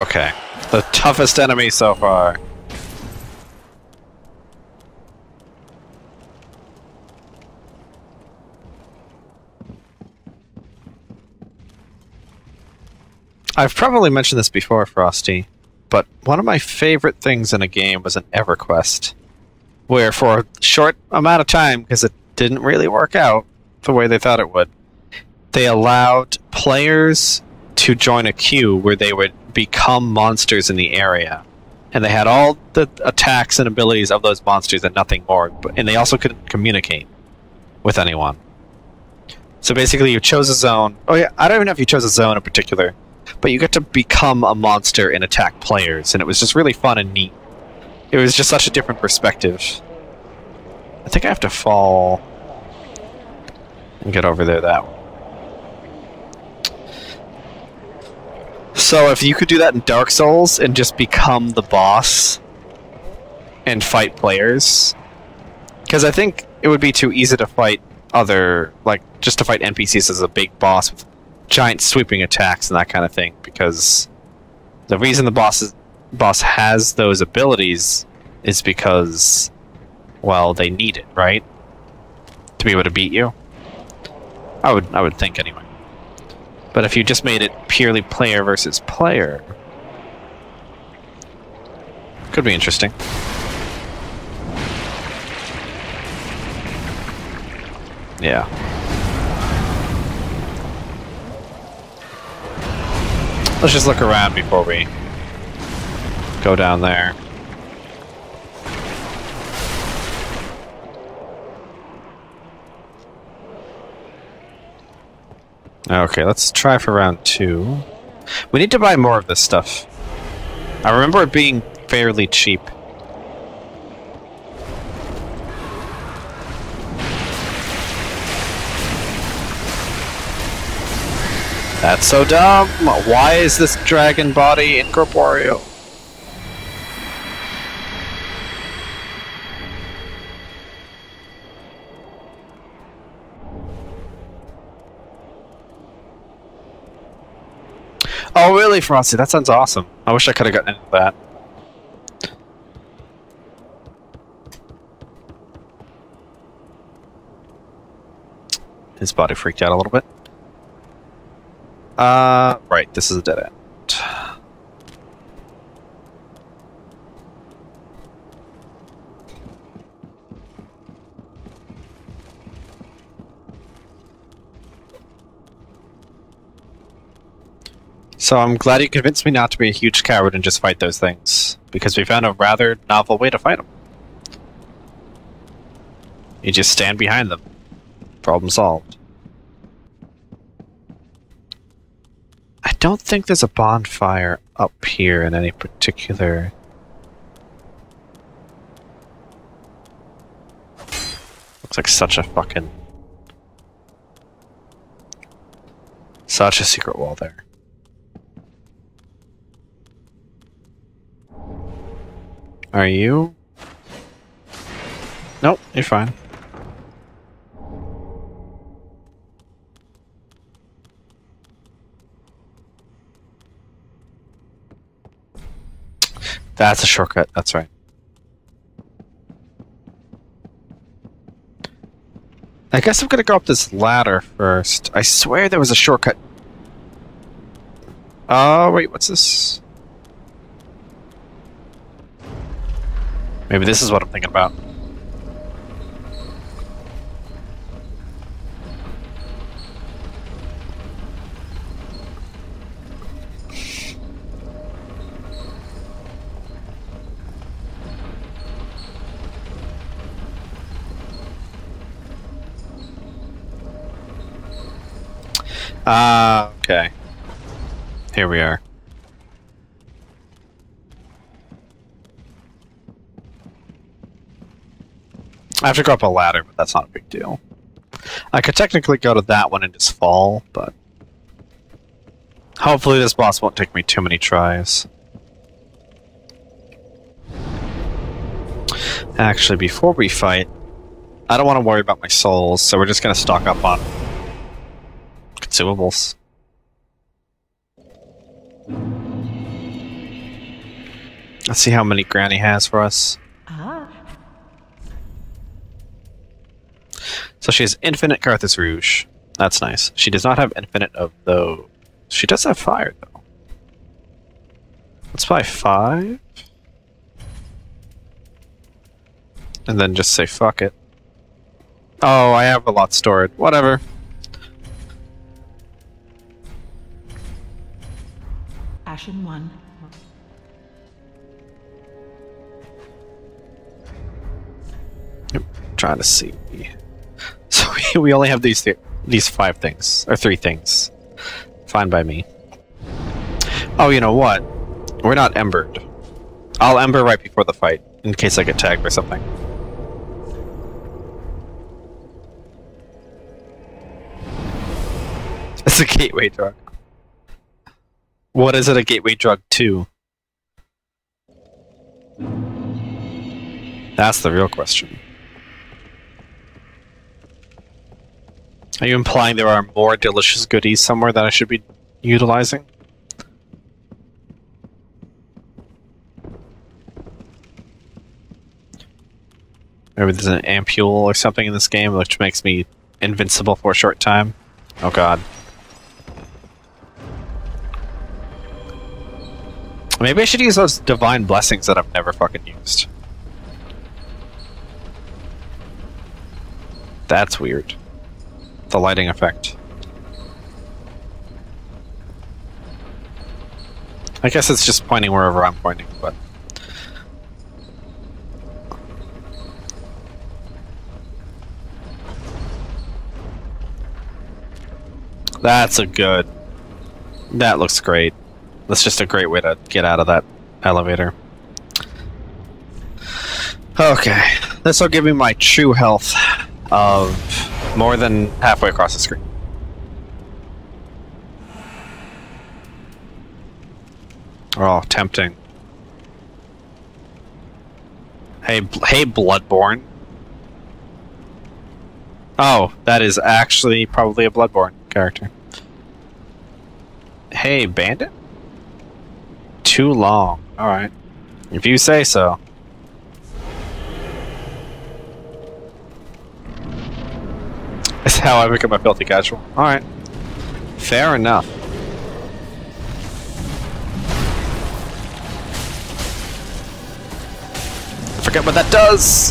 Okay. The toughest enemy so far. I've probably mentioned this before, Frosty, but one of my favorite things in a game was an EverQuest, where for a short amount of time, because it didn't really work out the way they thought it would, they allowed players to join a queue where they would become monsters in the area. And they had all the attacks and abilities of those monsters and nothing more, and they also couldn't communicate with anyone. So basically you chose a zone. Oh yeah, I don't even know if you chose a zone in particular, but you get to become a monster and attack players, and it was just really fun and neat. It was just such a different perspective. I think I have to fall and get over there that way. So if you could do that in Dark Souls and just become the boss and fight players, because I think it would be too easy to fight just to fight NPCs as a big boss with giant sweeping attacks and that kind of thing, because the reason the boss has those abilities is because, well, they need it, right? To be able to beat you. I would think anyway. But if you just made it purely player versus player, could be interesting. Yeah. Let's just look around before we go down there. Okay, let's try for round 2. We need to buy more of this stuff. I remember it being fairly cheap. That's so dumb! Why is this dragon body incorporeal? Oh really, Frosty? That sounds awesome. I wish I could have gotten into that. His body freaked out a little bit. Right, this is a dead end. So I'm glad you convinced me not to be a huge coward and just fight those things, because we found a rather novel way to fight them. You just stand behind them. Problem solved. I don't think there's a bonfire up here in any particular... Looks like such a fucking... Such a secret wall there. Are you? Nope, you're fine. That's a shortcut, that's right. I guess I'm gonna go up this ladder first. I swear there was a shortcut. Oh, wait, what's this? Maybe this is what I'm thinking about. Okay. Here we are. I have to go up a ladder, but that's not a big deal. I could technically go to that one and just fall, but... Hopefully this boss won't take me too many tries. Actually, before we fight, I don't want to worry about my souls, so we're just going to stock up on consumables. Let's see how many Granny has for us. Ah. So she has infinite Carthus Rouge. That's nice. She does not have infinite of those. She does have fire, though. Let's buy 5. And then just say fuck it. Oh, I have a lot stored. Whatever. Ashen 1. Trying to see. So we only have these 5 things, or 3 things. Fine by me. Oh, you know what? We're not embered. I'll ember right before the fight, in case I get tagged or something. It's a gateway drug. What is it a gateway drug to? That's the real question. Are you implying there are more delicious goodies somewhere that I should be utilizing? Maybe there's an ampule or something in this game which makes me invincible for a short time. Oh god. Maybe I should use those divine blessings that I've never fucking used. That's weird. The lighting effect. I guess it's just pointing wherever I'm pointing, but... That's a good... That looks great. That's just a great way to get out of that elevator. Okay. This will give me my true health of more than halfway across the screen. Oh, tempting. Hey, Bloodborne. Oh, that is actually probably a Bloodborne character. Hey, Bandit? Too long. Alright. If you say so. That's how I become a filthy casual. Alright. Fair enough. I forget what that does!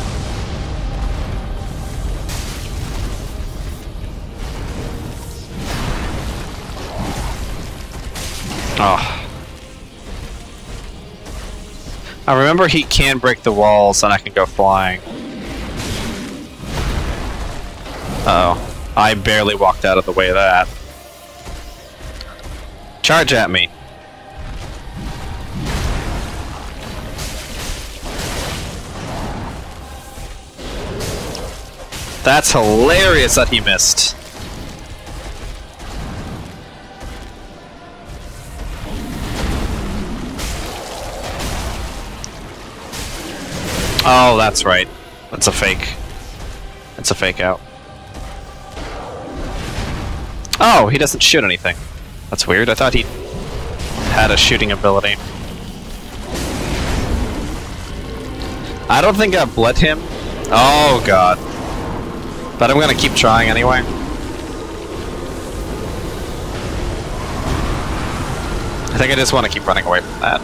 Oh. I remember he can break the walls and I can go flying. Uh-oh. I barely walked out of the way of that. Charge at me. That's hilarious that he missed. Oh, that's right. That's a fake. It's a fake out. Oh, he doesn't shoot anything. That's weird. I thought he had a shooting ability. I don't think I've bled him. Oh, God. But I'm gonna keep trying anyway. I think I just want to keep running away from that.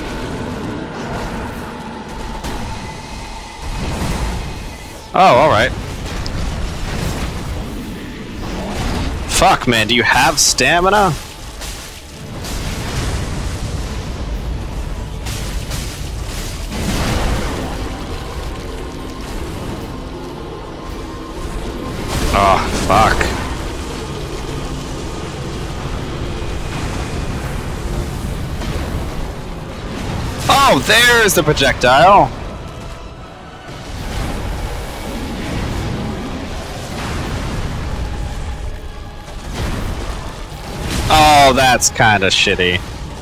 Oh, alright. Fuck, man, do you have stamina? Oh, fuck. Oh, there's the projectile! Oh, that's kind of shitty.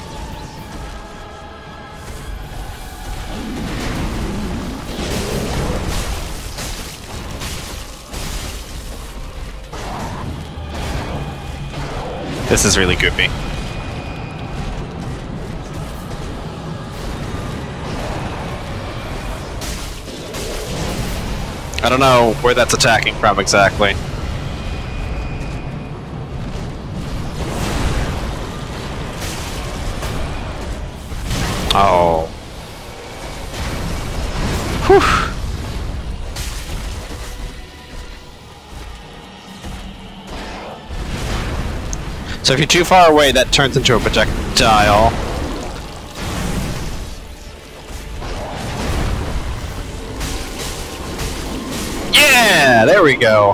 This is really goofy. I don't know where that's attacking from exactly. Oh. Whew. So if you're too far away, that turns into a projectile. Yeah, there we go.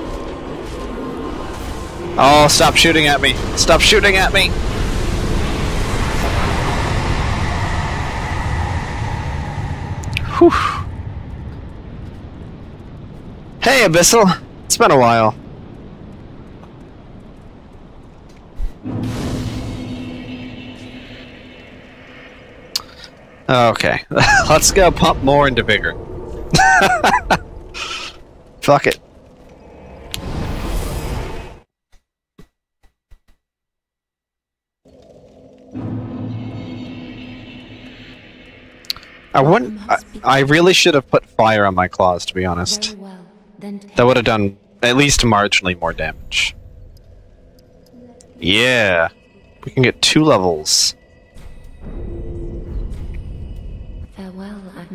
Oh, stop shooting at me. Stop shooting at me. Whew. Hey, Abyssal. It's been a while. Okay, let's go pump more into Vigor. Fuck it. I really should have put fire on my claws, to be honest. Very well. Then That would have done at least marginally more damage. Yeah. We can get 2 levels. farewell, Admin.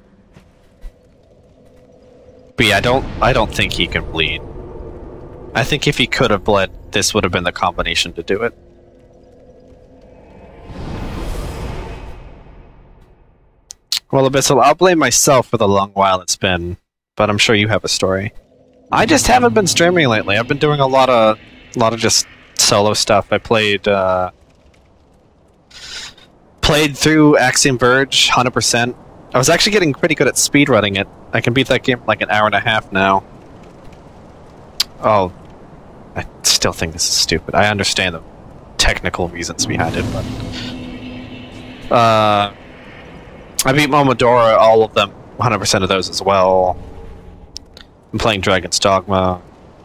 But yeah, I don't think he can bleed. I think if he could have bled, this would have been the combination to do it. Well, Abyssal, I'll blame myself for the long while it's been, but I'm sure you have a story. I just haven't been streaming lately. I've been doing a lot of just solo stuff. I played through Axiom Verge 100%. I was actually getting pretty good at speedrunning it. I can beat that game in like an hour and a half now. Oh, I still think this is stupid. I understand the technical reasons behind it, but I beat Momodora, all of them, 100% of those as well. I'm playing Dragon's Dogma.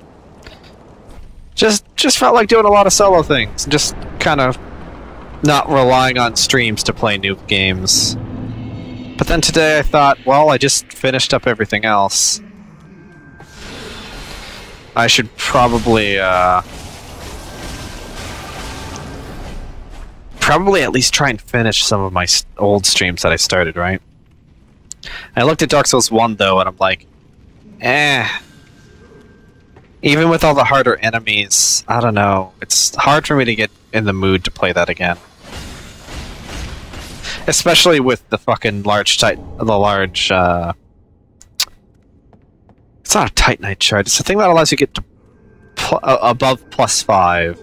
Just felt like doing a lot of solo things, just kind of not relying on streams to play new games. But then today I thought, well, I just finished up everything else. I should probably at least try and finish some of my old streams that I started, right? I looked at Dark Souls 1 though, and I'm like, eh. Even with all the harder enemies, I don't know. It's hard for me to get in the mood to play that again. Especially with the fucking large it's not a Titanite shard, it's the thing that allows you to get to above +5.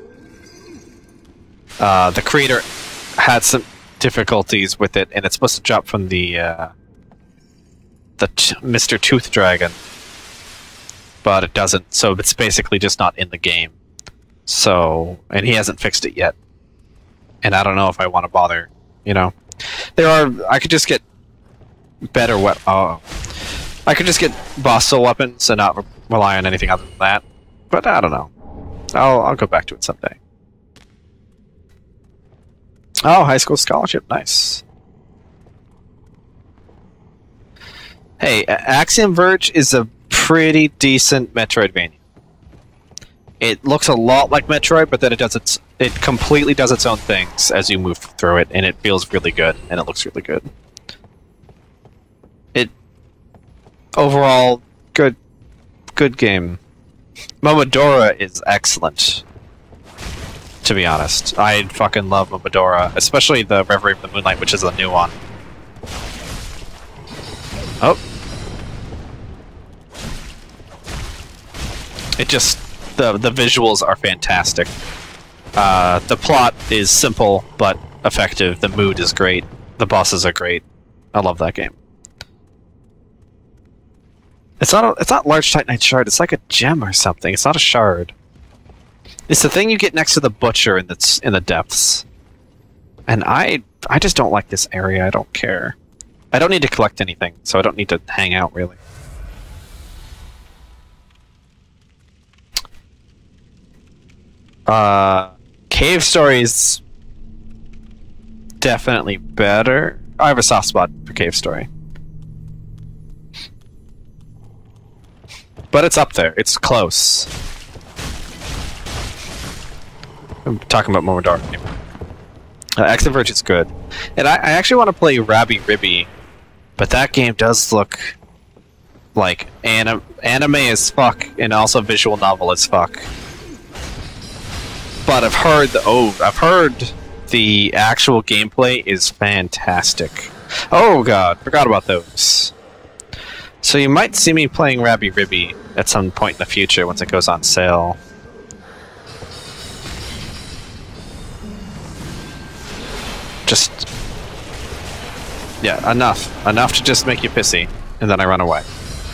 The creator had some difficulties with it, and it's supposed to drop from the Mr. Tooth Dragon, but it doesn't. So it's basically just not in the game. So, and he hasn't fixed it yet, and I don't know if I want to bother. You know, I could just get better I could just get boss soul weapons and not rely on anything other than that. But I don't know. I'll go back to it someday. Oh, high school scholarship, nice. Hey, Axiom Verge is a pretty decent Metroidvania. It looks a lot like Metroid, but then it completely does its own things as you move through it, and it feels really good, and it looks really good. Overall, good game. Momodora is excellent, to be honest. I fucking love Momodora, especially the Reverie of the Moonlight, which is a new one. Oh. It just... The visuals are fantastic. The plot is simple, but effective. The mood is great. The bosses are great. I love that game. It's not large Titanite shard, it's like a gem or something. It's not a shard. It's the thing you get next to the butcher in the depths. And I just don't like this area. I don't care. I don't need to collect anything, so I don't need to hang out really. Cave Story's definitely better. I have a soft spot for Cave Story. But it's up there. It's close. I'm talking about Momodora. Exoverge is good. And I actually want to play Rabby Ribby, but that game does look like anime as fuck and also visual novel as fuck. But I've heard the actual gameplay is fantastic. Oh god, forgot about those. So you might see me playing Rabby Ribby at some point in the future once it goes on sale. Just... yeah, enough. Enough to just make you pissy, and then I run away.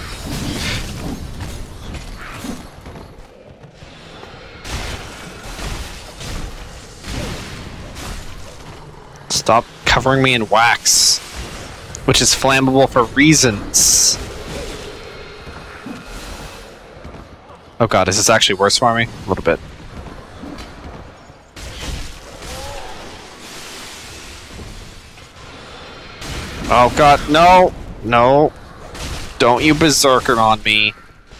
Stop covering me in wax, which is flammable for reasons. Oh god, is this actually worse for me? A little bit. Oh god, no! No! Don't you berserker on me.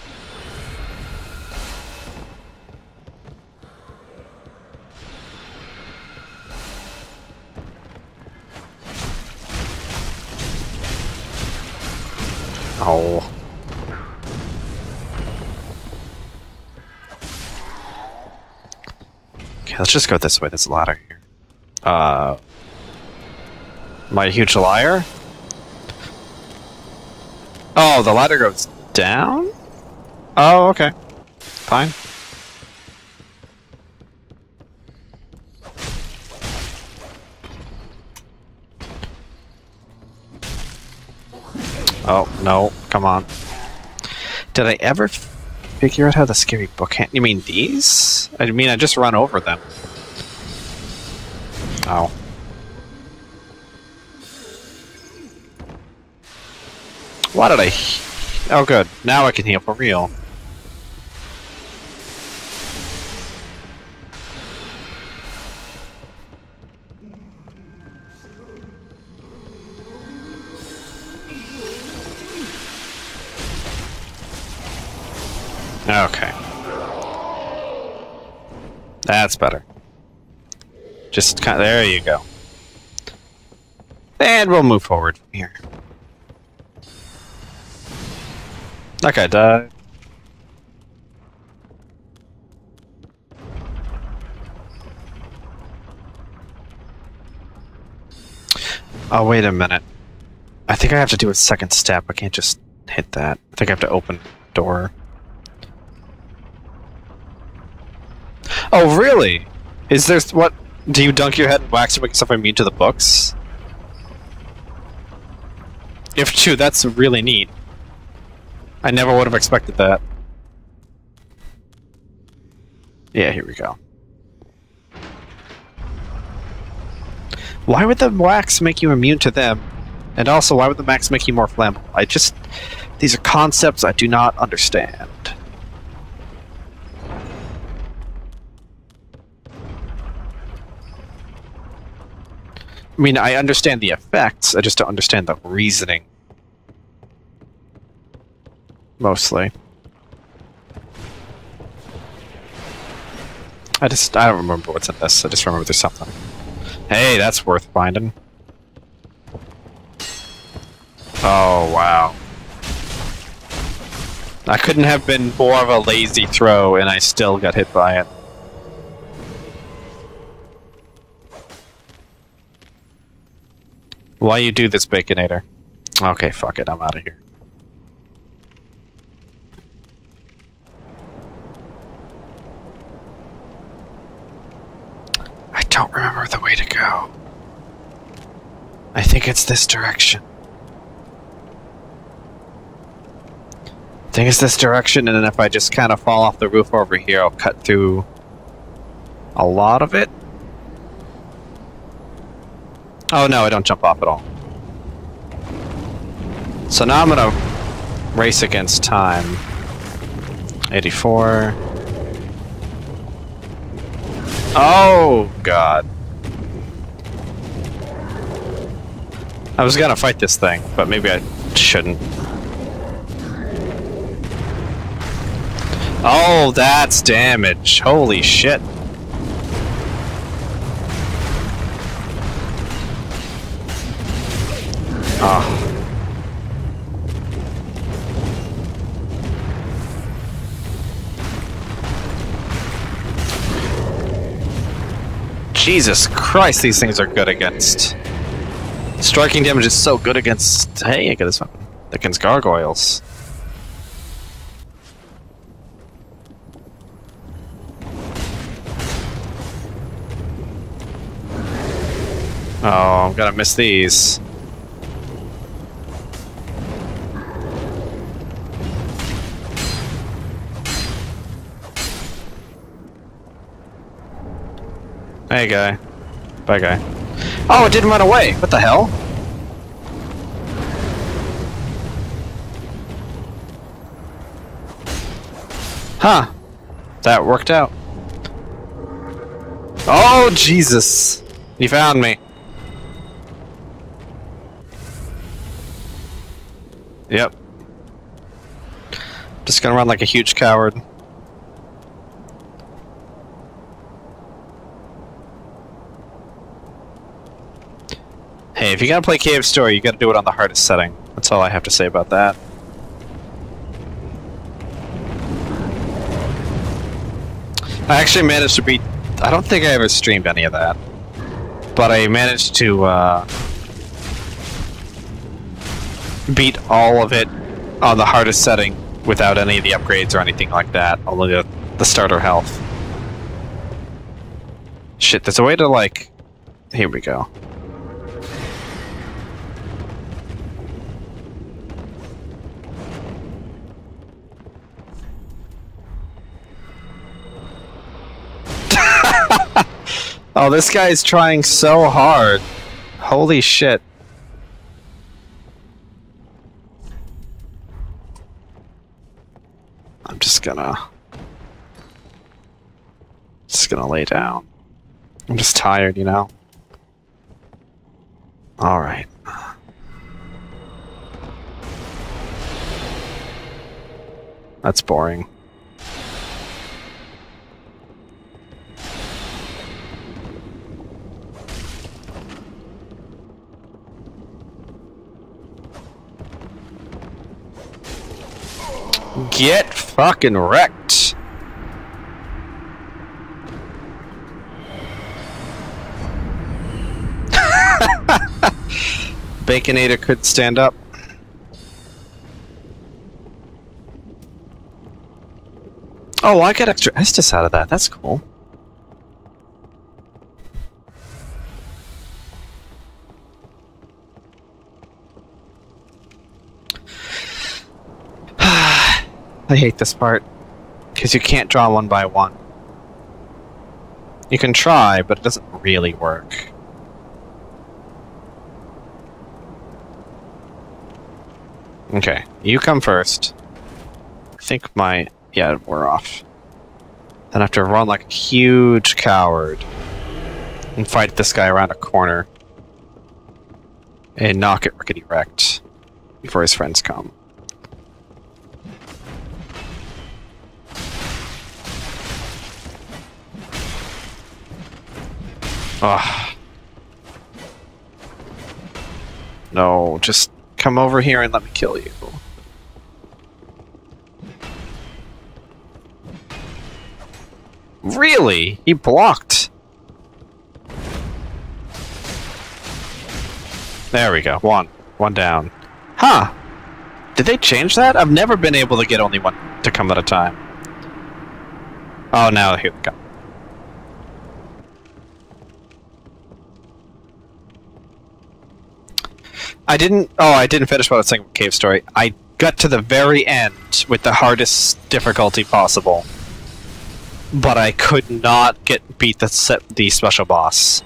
Oh. Okay, let's just go this way. There's a ladder here. Am I a huge liar? Oh, the ladder goes down? Oh, okay. Fine. Oh, no. Come on. Did I ever figure out how the scary book hand... You mean these? I mean, I just run over them. Oh. Why did I... Oh, good. Now I can heal for real. Okay. That's better. Just kind of... There you go. And we'll move forward from here. That guy died. Oh, wait a minute. I think I have to do a second step. I can't just hit that. I think I have to open the door. Oh, really? Is there... what? Do you dunk your head in wax to make yourself immune to the books? If true, that's really neat. I never would have expected that. Yeah, here we go. Why would the wax make you immune to them? And also, why would the wax make you more flammable? I just... These are concepts I do not understand. I mean, I understand the effects, I just don't understand the reasoning. Mostly. I don't remember what's in this, I just remember there's something. Hey, that's worth finding. Oh, wow. I couldn't have been more of a lazy throw, and I still got hit by it. Why you do this, Baconator? Okay, fuck it, I'm out of here. I don't remember the way to go. I think it's this direction. I think it's this direction, and then if I just kind of fall off the roof over here, I'll cut through a lot of it. Oh no, I don't jump off at all. So now I'm gonna race against time. 84. Oh god. I was gonna fight this thing, but maybe I shouldn't. Oh, that's damage. Holy shit. Oh. Jesus Christ, these things are good against. Striking damage is so good against. Hey, I got this one. Against gargoyles. Oh, I'm gonna miss these. Hey, guy. Bye, guy. Oh, it didn't run away. What the hell? Huh. That worked out. Oh, Jesus. You found me. Yep. Just gonna run like a huge coward. Hey, if you gotta play Cave Story, you gotta do it on the hardest setting. That's all I have to say about that. I actually managed to beat... I don't think I ever streamed any of that. But I managed to, beat all of it on the hardest setting without any of the upgrades or anything like that. Only the starter health. Shit, there's a way to, like... Here we go. Oh, this guy is trying so hard. Holy shit. I'm just gonna lay down. I'm just tired, you know? Alright. That's boring. Get fucking wrecked. Baconator could stand up. Oh, I got extra Estus out of that. That's cool. I hate this part, because you can't draw one by one. You can try, but it doesn't really work. Okay, you come first. I think yeah, we're off. Then I have to run like a huge coward and fight this guy around a corner and knock it rickety-wrecked before his friends come. Ugh. No, just come over here and let me kill you. Really? He blocked. There we go. One down. Huh. Did they change that? I've never been able to get only one to come at a time. Oh, now here they come. I didn't finish what I was saying with Cave Story. I got to the very end with the hardest difficulty possible, but I could not beat the special boss.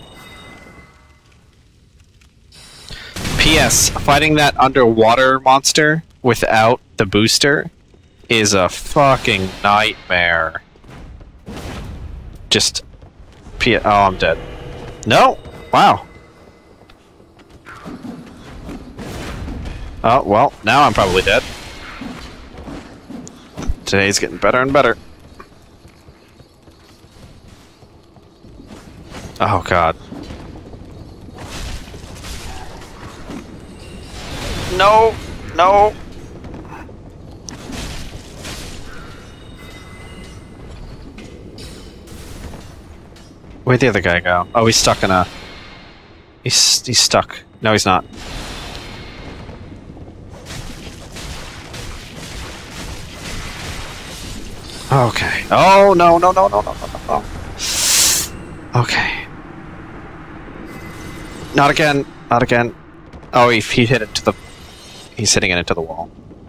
P.S. Fighting that underwater monster without the booster is a fucking nightmare. Just... oh, I'm dead. No! Wow. Oh, well, now I'm probably dead. Today's getting better and better. Oh god. No! No! Where'd the other guy go? Oh, he's stuck in a... He's stuck. No, he's not. Okay. Oh, no, no, no, no, no, no, no. Okay. Not again. Not again. Oh, he hit it to the... He's hitting it into the wall.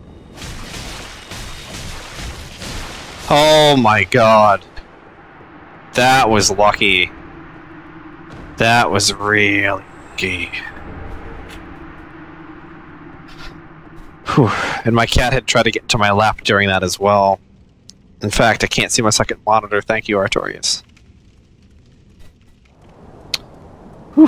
Oh my god. That was lucky. That was really lucky. Whew. And my cat had tried to get to my lap during that as well. In fact, I can't see my second monitor. Thank you, Artorias. Whew.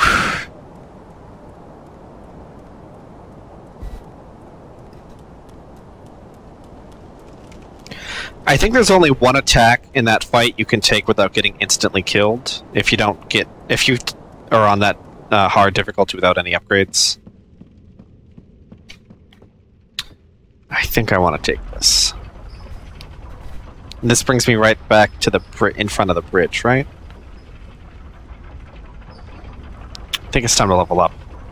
I think there's only one attack in that fight you can take without getting instantly killed. If you are on that hard difficulty without any upgrades. I think I want to take this. And this brings me right back to the in front of the bridge, right? I think it's time to level up.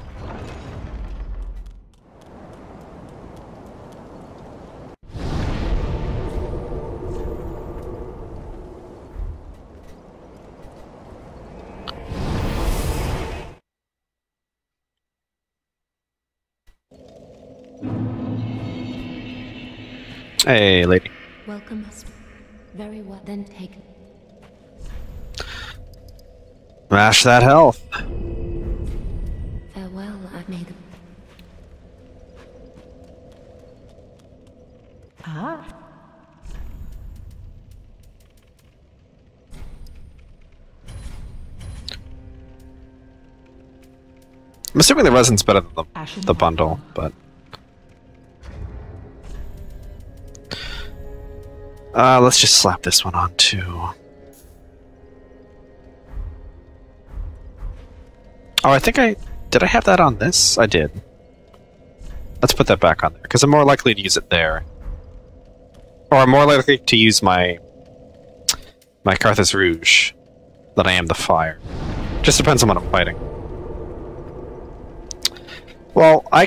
Hey, lady. Welcome us. Very well, then take... Mash that health. Farewell, I've made... Ah. I'm assuming the resin's better than the bundle, but... let's just slap this one on too. Oh, I think did I have that on this? I did. Let's put that back on there, because I'm more likely to use it there. Or I'm more likely to use my Carthus Rouge than I am the fire. Just depends on what I'm fighting. Well, I